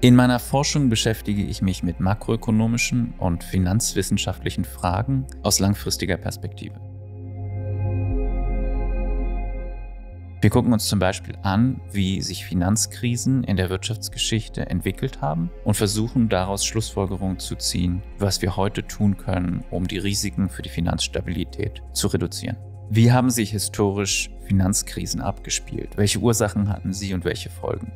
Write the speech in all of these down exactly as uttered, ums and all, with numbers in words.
In meiner Forschung beschäftige ich mich mit makroökonomischen und finanzwissenschaftlichen Fragen aus langfristiger Perspektive. Wir gucken uns zum Beispiel an, wie sich Finanzkrisen in der Wirtschaftsgeschichte entwickelt haben und versuchen daraus Schlussfolgerungen zu ziehen, was wir heute tun können, um die Risiken für die Finanzstabilität zu reduzieren. Wie haben sich historisch Finanzkrisen abgespielt? Welche Ursachen hatten sie und welche Folgen?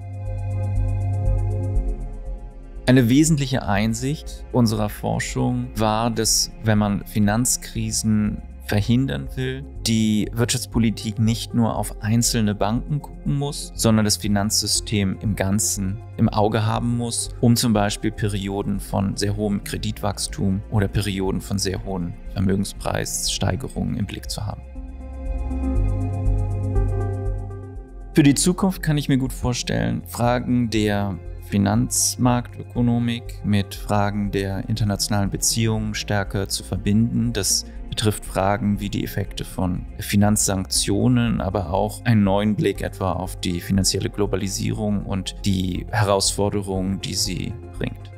Eine wesentliche Einsicht unserer Forschung war, dass, wenn man Finanzkrisen verhindern will, die Wirtschaftspolitik nicht nur auf einzelne Banken gucken muss, sondern das Finanzsystem im Ganzen im Auge haben muss, um zum Beispiel Perioden von sehr hohem Kreditwachstum oder Perioden von sehr hohen Vermögenspreissteigerungen im Blick zu haben. Für die Zukunft kann ich mir gut vorstellen, Fragen der Finanzmarktökonomik mit Fragen der internationalen Beziehungen stärker zu verbinden. Das betrifft Fragen wie die Effekte von Finanzsanktionen, aber auch einen neuen Blick etwa auf die finanzielle Globalisierung und die Herausforderungen, die sie bringt.